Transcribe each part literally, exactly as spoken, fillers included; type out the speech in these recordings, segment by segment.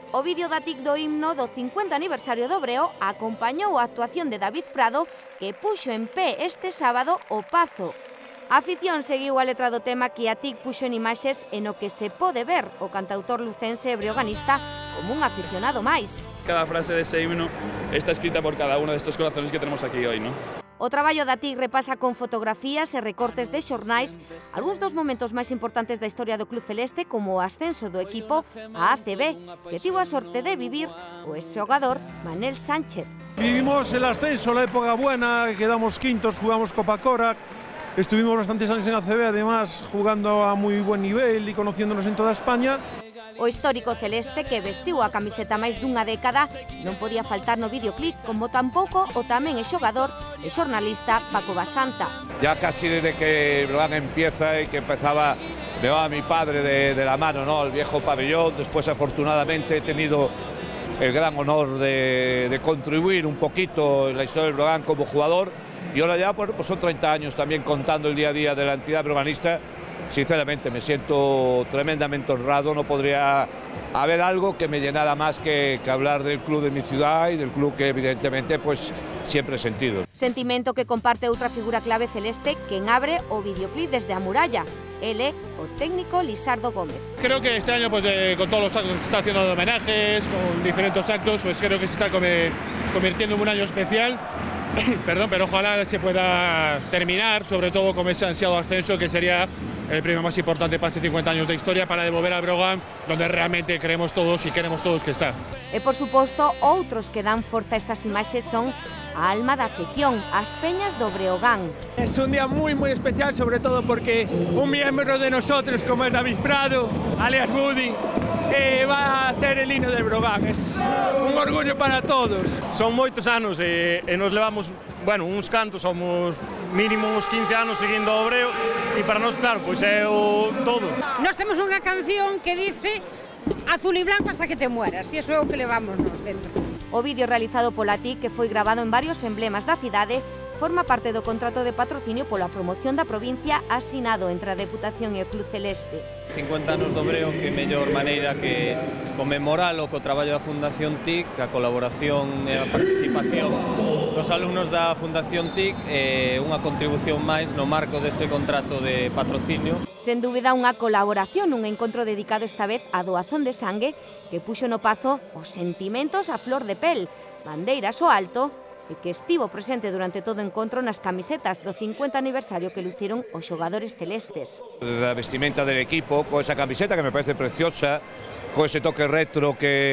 O vídeo da T I C do himno do cincuenta aniversario do Breo acompañou a actuación de David Prado, que puxo en pé este sábado o Pazo. A afición seguiu a letra do tema que a T I C puxo en imaxes e no que se pode ver o cantautor lucense e breoganista como un aficionado máis. Cada frase dese himno está escrita por cada uno de estos corazones que tenemos aquí hoy, ¿no? O traballo da T I C repasa con fotografías e recortes de xornais algúns dos momentos máis importantes da historia do Club Celeste, como o ascenso do equipo á A C B, que tivo a sorte de vivir o exxogador Manel Sánchez. Vivimos el ascenso, la época buena, quedamos quintos, jugamos Copa Cora, estuvimos bastantes años en A C B, además jugando a muy buen nivel y conociéndonos en toda España. O histórico celeste, que vestiu a camiseta máis dunha década, non podía faltar no videoclip, como tampouco o tamén é xogador e xornalista Paco Basanta. Ya casi desde que Breogán empieza y que empezaba, me va mi padre de, de la mano, ¿no? El viejo pabellón. Después, afortunadamente, he tenido el gran honor de, de contribuir un poquito en la historia del Breogán como jugador. Y ahora ya pues, pues son treinta años también contando el día a día de la entidad breoganista. Sinceramente me siento tremendamente honrado, no podría haber algo que me llenara más que, que hablar del club de mi ciudad y del club que evidentemente pues siempre he sentido. Sentimento que comparte outra figura clave celeste, quen abre o videoclip desde a muralla. Ele, o técnico Lisardo Gómez. Creo que este año, pues, eh, con todos los actos que se está haciendo de homenajes, con diferentes actos, pues creo que se está convirtiendo en un año especial. Perdón, pero ojalá se pueda terminar, sobre todo con ese ansiado ascenso, que sería el premio más importante para estos cincuenta años de historia, para devolver al Breogán donde realmente creemos todos y queremos todos que está. E, por suposto, outros que dan forza a estas imaxes son a alma da afición, as peñas do Breogán. Es un día muy, muy especial, sobre todo porque un miembro de nosotros, como es David Prado, alias Buddy, eh, va a hacer el himno del Breogán. Es un orgullo para todos. Son moitos anos e, e nos levamos, bueno, uns cantos, somos mínimo uns quince anos seguindo o Breo, e para nós, claro, pois é o todo. Nós temos unha canción que dice azul e blanco hasta que te mueras, e iso é o que levamos nos dentro. O vídeo realizado pola T I C, que foi grabado en varios emblemas da cidade, forma parte do contrato de patrocinio pola promoción da provincia asinado entre a Deputación e o Club Celeste. cincuenta anos do Breo, que mellor maneira que conmemoralo co traballo da Fundación T I C, a colaboración e a participación dos alumnos da Fundación T I C, e unha contribución máis no marco dese contrato de patrocinio. Sen dúbida unha colaboración, un encontro dedicado esta vez á doazón de sangue, que puxo no Pazo os sentimentos a flor de pel, bandeiras ao alto, e que estivo presente durante todo o encontro nas camisetas do cincuenta aniversario que luciron os xogadores celestes. La vestimenta del equipo, con esa camiseta que me parece preciosa, con ese toque retro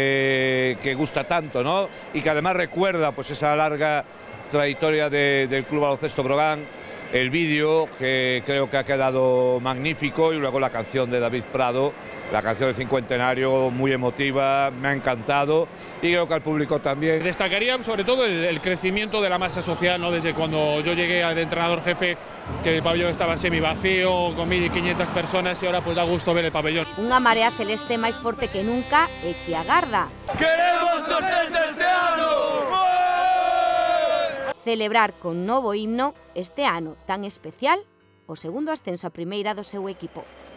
que, que gusta tanto, ¿no? Y que además recuerda pues esa larga trayectoria de, del Club Baloncesto Breogán. El vídeo, que creo que ha quedado magnífico, y luego la canción de David Prado, la canción del cincuentenario, muy emotiva, me ha encantado, y creo que al público también. Destacaría sobre todo el, el crecimiento de la masa social, ¿no? Desde cuando yo llegué de entrenador jefe, que el pabellón estaba semi vacío, con mil quinientas personas, y ahora pues da gusto ver el pabellón. Unha marea celeste máis forte que nunca e que agarda. ¡Queremos ascenso este ano! Celebrar con novo himno este ano tan especial o segundo ascenso a primeira do seu equipo.